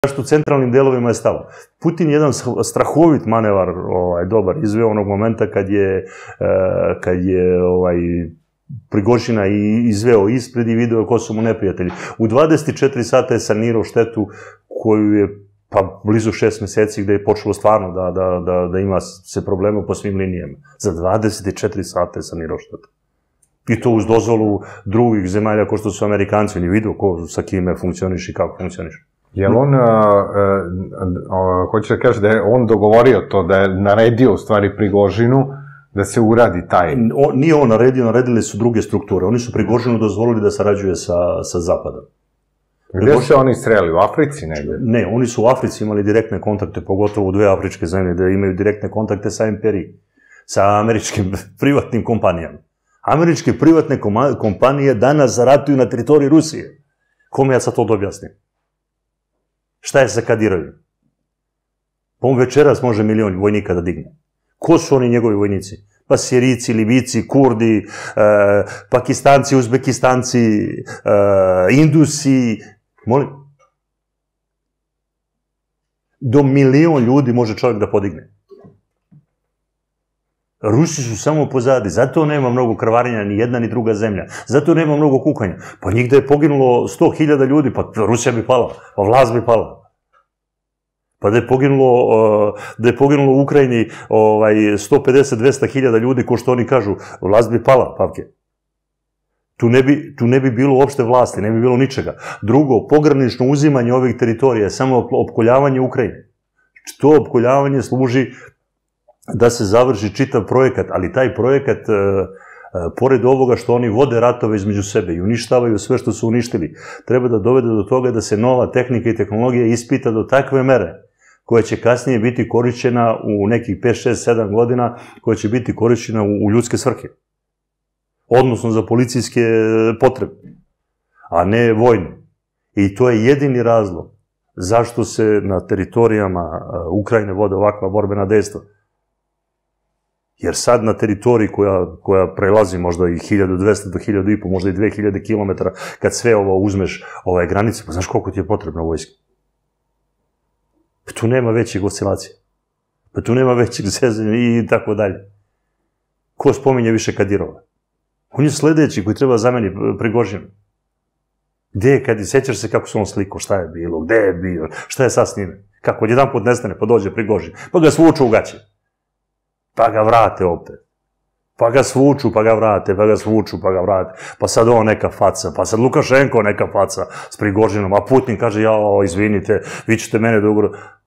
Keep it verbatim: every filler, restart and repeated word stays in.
Zašto u centralnim delovima je stalo? Putin je jedan strahovit manevar dobar izveo onog momenta kad je Prigožina izveo ispred i video ko su mu neprijatelji. U dvadeset četiri sata je sanirao štetu koju je pa blizu šest meseci gde je počelo stvarno da ima se problema po svim linijama. Za dvadeset četiri sata je sanirao štetu. I to uz dozvolu drugih zemalja ko što su Amerikanci. On je vidio sa kime funkcioniš i kako funkcioniš. Jel on, hoće da kaže da je on dogovorio to, da je naredio u stvari Prigožinu da se uradi taj... Nije on naredio, naredili su druge strukture. Oni su Prigožinu dozvolili da sarađuje sa Zapadom. Gde su se oni sreli? U Africi negde? Ne, oni su u Africi imali direktne kontakte, pogotovo u dve afričke zemlje, da imaju direktne kontakte sa imperijom, sa američkim privatnim kompanijama. Američke privatne kompanije danas ratuju na teritoriji Rusije. Kome ja sad to da objasnim? Šta je sa Kadirovim? Pa on večeras može milion vojnika da digne. Ko su oni njegovi vojnici? Pa Sirici, Libici, Kurdi, Pakistanci, Uzbekistanci, Indusi, molim. Do milion ljudi može čovjek da podigne. Rusi su samo pozadi, zato nema mnogo krvarenja ni jedna ni druga zemlja, zato nema mnogo kukanja. Pa njih da je poginulo sto hiljada ljudi, pa Rusija bi pala, pa vlast bi pala. Pa da je poginulo u Ukrajini sto pedeset do dvesta hiljada ljudi, ko što oni kažu, vlast bi pala, Pavke. Tu ne bi bilo uopšte vlasti, ne bi bilo ničega. Drugo, pogranično uzimanje ovih teritorija je samo opkoljavanje Ukrajine. To opkoljavanje služi da se završi čitav projekat, ali taj projekat, pored ovoga što oni vode ratove između sebe i uništavaju sve što su uništili, treba da dovede do toga da se nova tehnika i tehnologija ispita do takve mere, koja će kasnije biti korišćena u nekih pet, šest, sedam godina, koja će biti korišćena u ljudske svrhe. Odnosno za policijske potrebe, a ne vojne. I to je jedini razlog zašto se na teritorijama Ukrajine vode ovakva borbena dejstva. Jer sad na teritoriji koja prelazi možda i hiljadu dvesta do hiljadu i po, možda i dve hiljade kilometara, kad sve ovo uzmeš ove granice, pa znaš koliko ti je potrebno vojske? Pa tu nema većih oscilacija. Pa tu nema većih zezanja i tako dalje. Ko spominje više Kadirova? On je sledeći koji treba zameni Prigožinu. Gde je Kadir? Sećaš se kako su on slikao, šta je bilo, gde je bio, šta je sad s njime? Kako, odjedan put nestane, pa dođe Prigožin, pa ga svuču u gaće. Pa ga vrate opet. Pa ga svuču, pa ga vrate, pa ga svuču, pa ga vrate. Pa sad ovo neka faca, pa sad Lukašenko neka faca s Prigožinom, a Putin kaže, jao, izvinite, vi ćete mene dobro...